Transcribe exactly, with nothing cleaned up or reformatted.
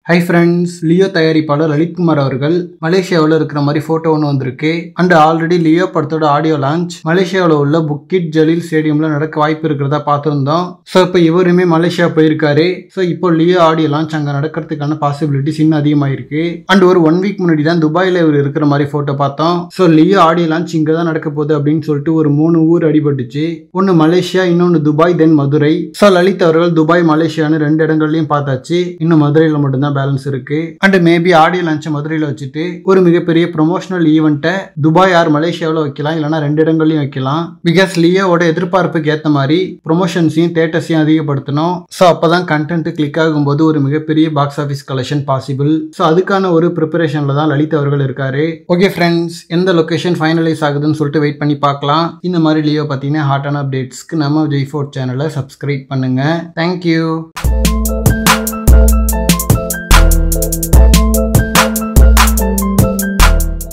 Hi friends, Leo தயாரிப்பாளர் லலித்குமார் அவர்கள் மலேசியாவில் இருக்கிற மாதிரி போட்டோ ஒன்று வந்திருக்கு. அண்ட் ஆல்ரெடி லியோ படத்தோட ஆடியோ லான்ச் மலேசியாவில் உள்ள புக்கிட் ஜலீல் ஸ்டேடியம்ல நடக்க வாய்ப்பு இருக்கிறதா பார்த்துருந்தோம். ஸோ இப்போ இவருமே மலேசியா போயிருக்காரு. ஸோ இப்போ லியோ ஆடியோ லான்ச் அங்கே நடக்கிறதுக்கான பாசிபிலிட்டிஸ் இன்னும் அதிகமாயிருக்கு. அண்ட் ஒரு ஒன் வீக் முன்னாடி தான் துபாயில் இவர் இருக்கிற மாதிரி போட்டோ பார்த்தோம். ஸோ லியோ ஆடியோ லான்ச் இங்கே தான் நடக்க போகுது அப்படின்னு சொல்லிட்டு ஒரு மூணு ஊர் அடிபட்டுச்சு. ஒன்று மலேசியா, இன்னொன்று துபாய், தென் மதுரை. ஸோ லலித் அவர்கள் துபாய், மலேசியான்னு ரெண்டு இடங்கள்லையும் பார்த்தாச்சு. இன்னும் மதுரையில் மட்டும்தான் பேலன்ஸ் இருக்கு. அண்ட் மேபி ஆடியோ லான்ச் மதுரையில் வச்சுட்டு ஒரு மிகப்பெரிய ப்ரொமோஷனல் ஈவெண்ட்டை துபாய் ஆர் மலேசியாவில் வைக்கலாம், இல்லைனா ரெண்டு இடங்கள்லையும் வைக்கலாம். பிகாஸ் லியோவோட எதிர்பார்ப்புக்கு ஏற்ற மாதிரி ப்ரொமோஷன்ஸையும் தேட்டர்ஸையும் அதிகப்படுத்தணும். ஸோ அப்போதான் கண்டென்ட் கிளிக் ஆகும்போது ஒரு மிகப்பெரிய box office collection possible. So அதுக்கான ஒரு ப்ரிப்பரேஷன்ல தான் லலித் அவர்கள் இருக்காரு. ஓகே ஃப்ரெண்ட்ஸ், எந்த லொகேஷன் ஃபைனலைஸ் ஆகுதுன்னு சொல்லிட்டு வெயிட் பண்ணி பார்க்கலாம். இந்த மாதிரி லியோ பார்த்தீங்கன்னா ஹாட்டான அப்டேட்ஸ்க்கு நம்ம விஜய் ஃபோர்ட் சேனலை சப்ஸ்கிரைப் பண்ணுங்க. தேங்க்யூ.